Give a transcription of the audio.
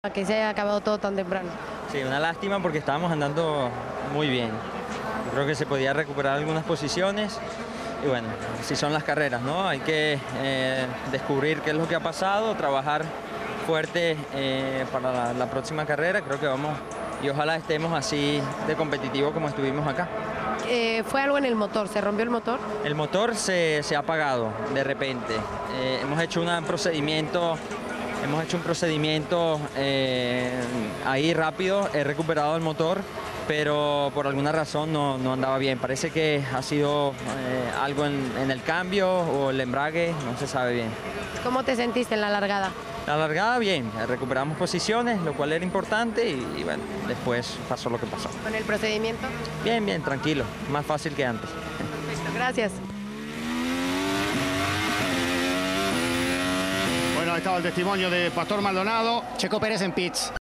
A que se haya acabado todo tan temprano. Sí, una lástima porque estábamos andando muy bien. Creo que se podía recuperar algunas posiciones y bueno, así son las carreras, ¿no? Hay que descubrir qué es lo que ha pasado, trabajar fuerte para la próxima carrera. Creo que vamos y ojalá estemos así de competitivo como estuvimos acá. ¿Fue algo en el motor? ¿Se rompió el motor? El motor se ha apagado de repente. Hemos hecho un procedimiento ahí rápido, he recuperado el motor, pero por alguna razón no andaba bien. Parece que ha sido algo en el cambio o el embrague, no se sabe bien. ¿Cómo te sentiste en la largada? La largada bien, recuperamos posiciones, lo cual era importante y bueno, después pasó lo que pasó. ¿Con el procedimiento? Bien, bien, tranquilo, más fácil que antes. Perfecto, gracias. Bueno, ahí estaba el testimonio de Pastor Maldonado. Checo Pérez en pits.